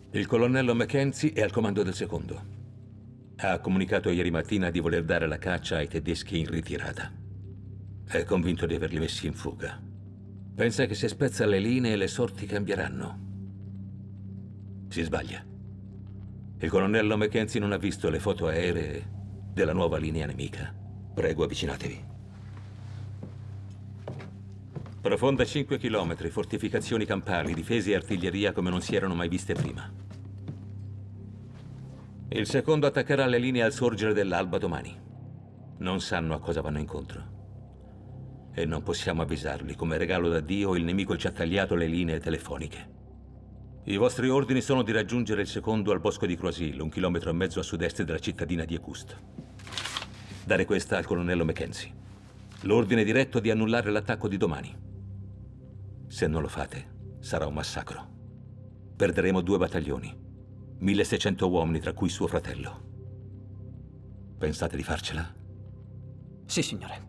Il colonnello Mackenzie è al comando del secondo. Ha comunicato ieri mattina di voler dare la caccia ai tedeschi in ritirata. È convinto di averli messi in fuga. Pensa che se spezza le linee le sorti cambieranno. Si sbaglia. Il colonnello Mackenzie non ha visto le foto aeree della nuova linea nemica. Prego, avvicinatevi. Profonda 5 chilometri, fortificazioni campali, difese e artiglieria come non si erano mai viste prima. Il secondo attaccherà le linee al sorgere dell'alba domani. Non sanno a cosa vanno incontro. E non possiamo avvisarli. Come regalo da Dio, il nemico ci ha tagliato le linee telefoniche. I vostri ordini sono di raggiungere il secondo al bosco di Croisilles, 1,5 chilometri a sud-est della cittadina di Écoust. Dare questa al colonnello Mackenzie. L'ordine diretto di annullare l'attacco di domani. Se non lo fate, sarà un massacro. Perderemo 2 battaglioni, 1.600 uomini, tra cui suo fratello. Pensate di farcela? Sì, signore.